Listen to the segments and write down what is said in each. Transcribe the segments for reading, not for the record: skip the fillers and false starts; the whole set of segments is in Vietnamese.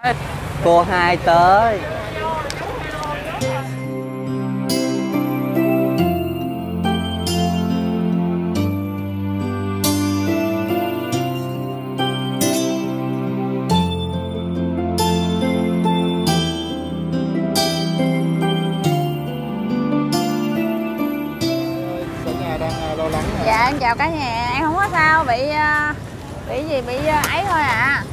Cô hai tới. Dạ em chào cả nhà, em không có sao, bị gì, bị ấy thôi à.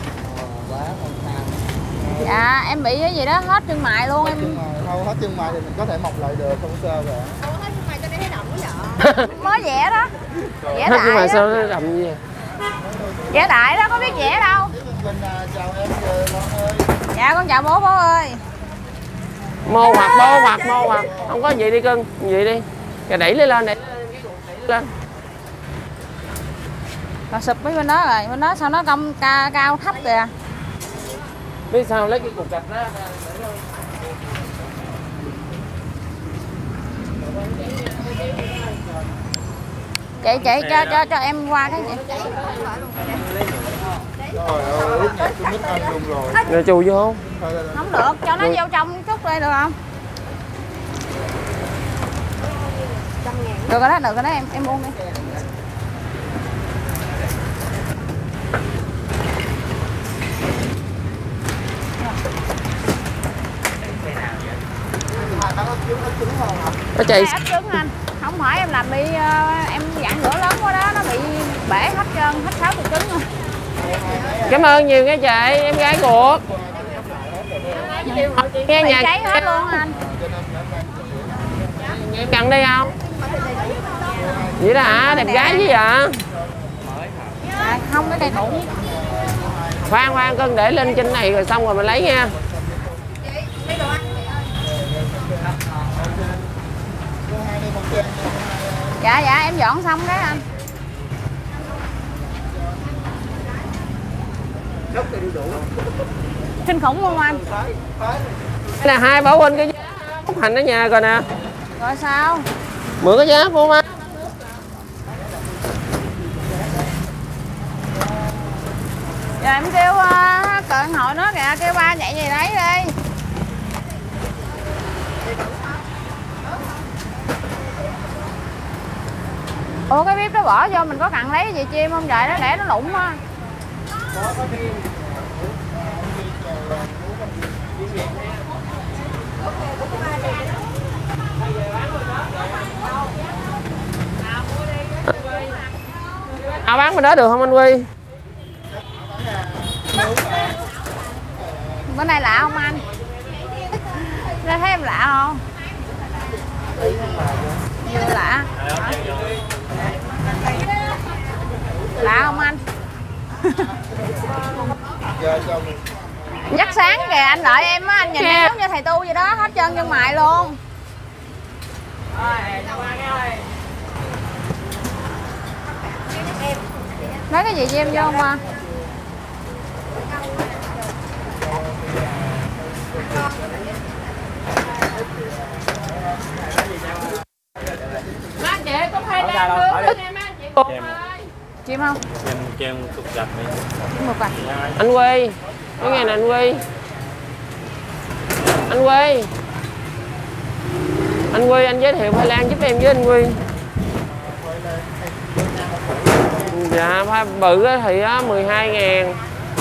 Dạ em bị cái gì đó hết chân mày luôn em. Không hết chân mày thì mình có thể mọc lại được, không sao cả. Hết chân mày cho nên thấy đậm quá vậy. Mới vẽ đó. Vẽ hết đại. nhưng mà sao nó đậm gì? Vẽ đại đó, có biết vẽ đâu. Chào em con ơi. Dạ con chào bố ơi. Mô hoặc không có gì đi cưng, gì đi. Rồi đẩy lên đẩy lên. Rồi sụp với bên đó rồi, bên đó sao nó cong cao thấp kìa. Biết sao lấy cái cục gạch đó. Chị cho em qua cái gì. Trời ơi, lúc này tôi mít ăn luôn rồi. Rồi chù vô không? Không được, cho nó vô trong chút đây được không? Được rồi đó em buông đi. Nó chạy Ép trứng anh. Không phải em làm bị em dặn lửa lớn quá đó, nó bị bể hết trơn, hết 60 trứng rồi. Cảm ơn nhiều nghe chị, em gái của. Nghe nhạc cháy hết luôn anh. em cần đi không? Vậy đó hả? Đẹp gái chứ vậy? À, không cái này đủ. Khoan cưng, để lên trên này rồi xong rồi mình lấy nha. Dạ em dọn xong cái anh. Kinh khủng không anh? Cái này hai bảo huynh cái giá Phúc Hành ở nhà coi nè. Rồi sao? Mượn cái giá của má. Giờ em kêu cận hội nó kìa, kêu ba chạy về đấy đi. Ủa cái bếp đó bỏ vô mình có cần lấy cái gì chim không vậy, nó để nó lụng á. Bán bên đó được không anh Huy? Bữa nay lạ không anh? Ra thấy em lạ không? Vừa lạ. Lạ không anh? Dắt sáng kìa, anh đợi em á, anh nhìn em giống như thầy tu vậy đó, hết chân chân mày luôn. Lấy cái gì cho em vô không à? Má chị có khoai lang nướng em á chị. Chim không? Kem cục gạch này. Một vài. Anh Huy, cái ngày này anh Huy. Anh Huy, anh giới thiệu khoai lang giúp em với anh Huy. Dạ, khoai bự thì 12.000.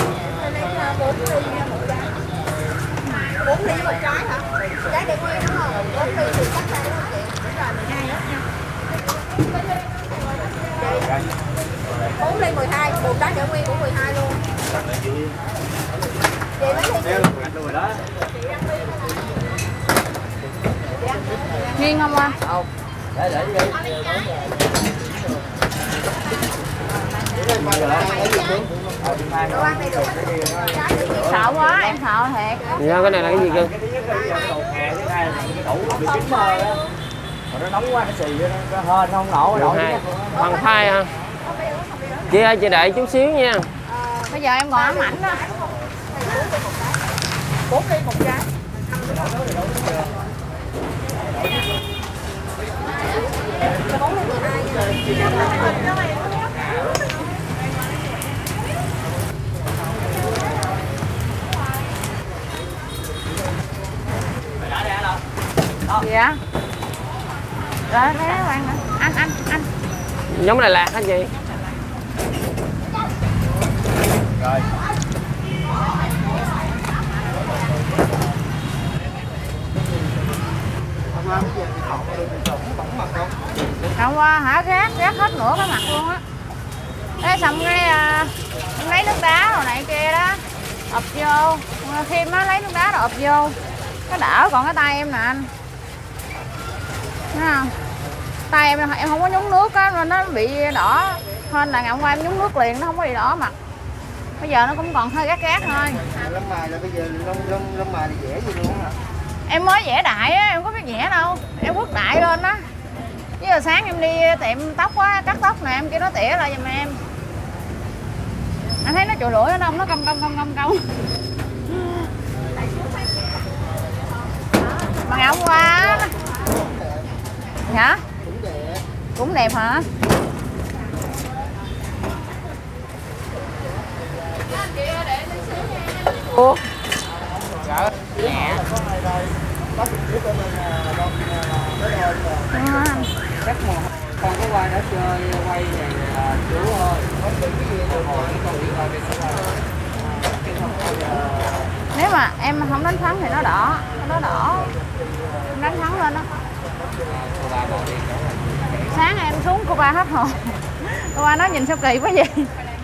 4 ly một trái hả? Trái để nguyên đúng không? 4 ly thì chắc là đúng không chị? Đúng rồi, 12 hết nha. 4 ly 12, một trái để nguyên cũng 12 luôn. Chị lấy Nghiêng không anh? Không. Để đi. Sợ quá, em sợ thiệt. Dạ, cái này là cái gì cơ? Nó nóng quá cái xì nó hên không nổ nổi. Bằng phai hả? Chị ơi, chị đợi chút xíu nha. Bây giờ em còn ám ảnh đó. 4 ly một trái. Gì á? Rồi thế bạn anh. Giống Đà Lạt hả chị? Rồi. Hôm qua hả gác hết nửa cái mặt luôn á. Thế xong cái em lấy nước đá rồi này kia đó ập vô, khi nó lấy nước đá rồi ập vô nó đỡ, còn cái tay em nè anh thấy không, tay em không có nhúng nước á nên nó bị đỏ, hơn là ngày hôm qua em nhúng nước liền nó không có bị đỏ mặt, bây giờ nó cũng còn hơi gác thôi. Lông mày là bây giờ lông mày là vẽ gì luôn hả? Em mới vẽ đại á, em có biết vẽ đâu, em quất đại lên á. Chứ giờ sáng em đi tiệm tóc á, cắt tóc nè, em kêu nó tỉa lại giùm em. Anh thấy nó chùi lưỡi ở đâu, nó cong. Mà ngày hôm qua hả? Cũng đẹp hả? Ủa? Dạ. Chắc mà con có qua đó chơi quay này chú ơi. Nếu mà em không đánh thắng thì nó đỏ, em đánh thắng lên đó. Sáng em xuống cô ba hết hồn. Cô ba nói nhìn sao kỳ quá vậy.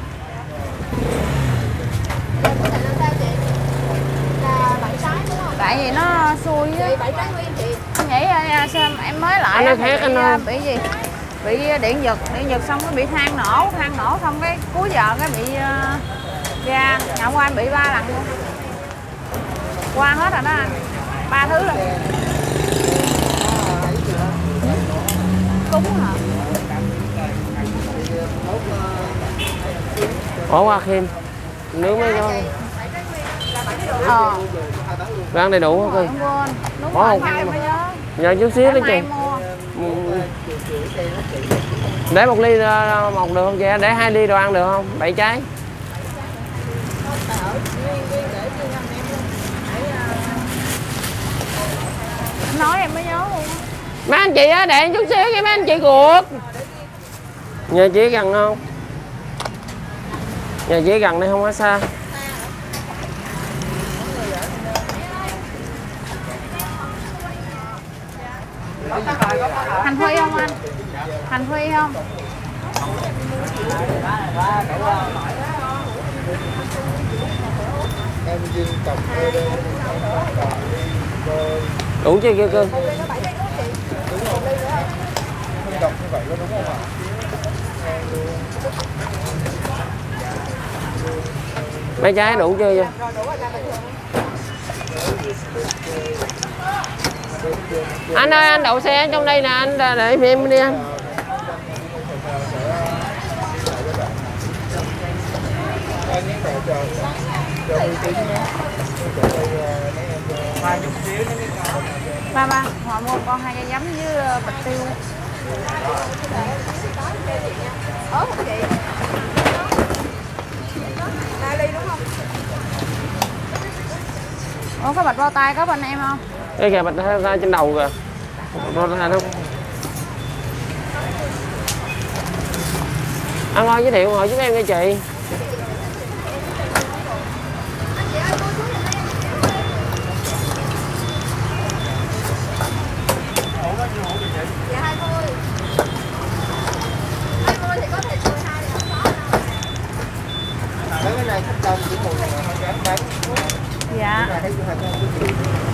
Tại vì nó xui á. Em nghĩ sao em mới lại bị gì? Bị điện giật xong nó bị than nổ xong cái cuối giờ cái bị ra. Ngày hôm qua em bị 3 lần luôn. Qua hết rồi đó anh. 3 thứ rồi. Cúng hả? Bỏ qua thêm nướng mấy nó. Ăn đầy đủ không Kỳ? Đúng Bỏ rồi, không? em mới nhớ. Nhờ chút xíu đó chị. Để 1 ly một được không chị? Để 2 ly đồ ăn được không? 7 trái. Nói em mới nhớ luôn. Mấy anh chị á, để chút xíu cái mấy anh chị cuộc. Nhà chị gần không? Nhà chị gần đây không có xa. Hành phi không anh? Hành phi không? Em dừng cặp Đủ chưa kia cưng? đọc như vậy có đúng không ạ? Mấy trái đủ chưa vậy? Anh ơi, anh đậu xe trong đây nè, anh để em đi anh. Ba, họ mua con 2 cây giấm với bịch tiêu. Ủa có bịch bao tay có bên em không? Đây kìa, bịch ra trên đầu kìa. Bịch ra không? Anh ơi, giới thiệu ngồi giúp em nha chị. Dạ 20. 20 thì có thể cười 2 thì không có đâu. Cái này khách đông chỉ 10 ngàn thôi em bán. Dạ. Cái này thấy chưa 2 con.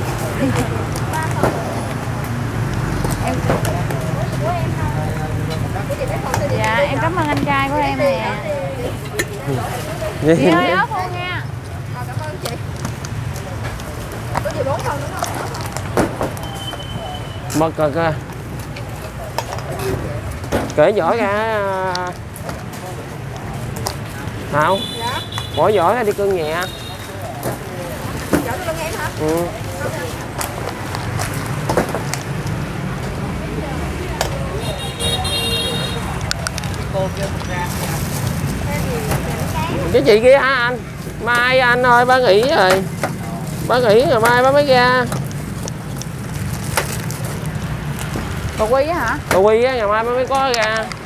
Em dạ em cảm ơn anh trai của em nè. Chị ơi ớt luôn nha. Cảm ơn chị. Có gì 4 phần đúng không? Bật cực à. Cởi vỏ ra. Hảo. Dạ. Bỏ vỏ ra đi cưng nhẹ. Chở cho lưng em hả? Ừ. Cái chị kia hả anh? Mai anh ơi, bác nghỉ rồi. Bác nghỉ rồi mai bác mới ra. Bò quy á hả? Bò quy á, ngày mai mới có ra.